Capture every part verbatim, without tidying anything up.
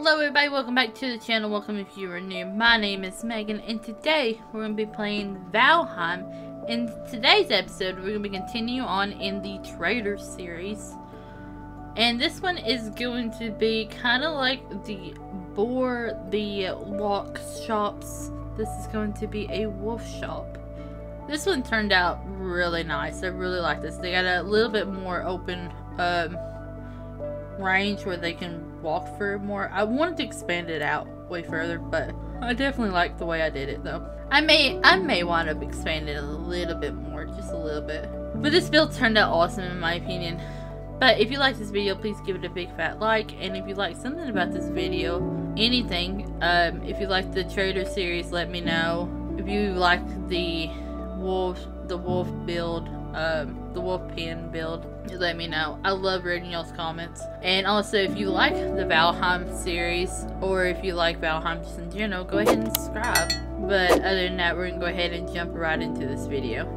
Hello everybody, welcome back to the channel. Welcome if you are new. My name is Megan and today we're going to be playing Valheim. In today's episode we're going to be continuing on in the Trader series. And this one is going to be kind of like the boar, the lock shops. This is going to be a wolf shop. This one turned out really nice. I really like this. They got a little bit more open um, range where they can walk for more. I wanted to expand it out way further, but I definitely like the way I did it though. I may I may wind up expanding it a little bit more, just a little bit. But this build turned out awesome in my opinion. But if you like this video, please give it a big fat like. And if you like something about this video, anything, um, if you like the Trader series, let me know. If you like the wolf, the wolf build, um, the wolf pen build, let me know. I love reading y'all's comments. And also, if you like the Valheim series, or if you like Valheim just in general, go ahead and subscribe. But other than that, we're gonna go ahead and jump right into this video.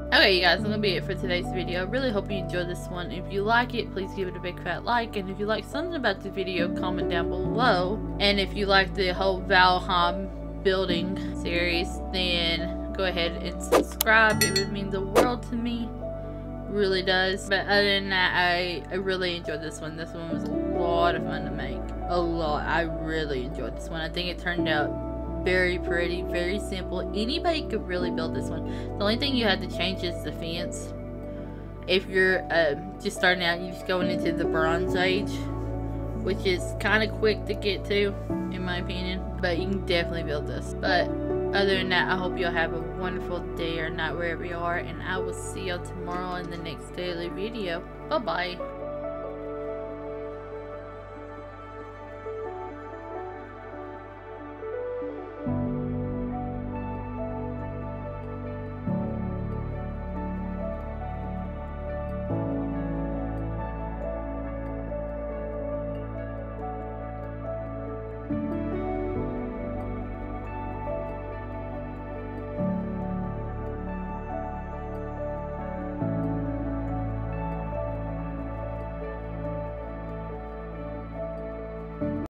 Okay, you guys, that's gonna be it for today's video. I really hope you enjoyed this one. If you like it, please give it a big fat like. And if you like something about the video, comment down below. And if you like the whole Valheim building series, then go ahead and subscribe. It would mean the world to me. Really does. But other than that, I, I really enjoyed this one. This one was a lot of fun to make. A lot. I really enjoyed this one. I think it turned out very pretty, very simple. Anybody could really build this one. The only thing you had to change is the fence. If you're uh, just starting out, you're just going into the Bronze Age, which is kind of quick to get to, in my opinion. But you can definitely build this. But other than that, I hope y'all have a wonderful day or night wherever you are, and I will see y'all tomorrow in the next daily video. Bye bye.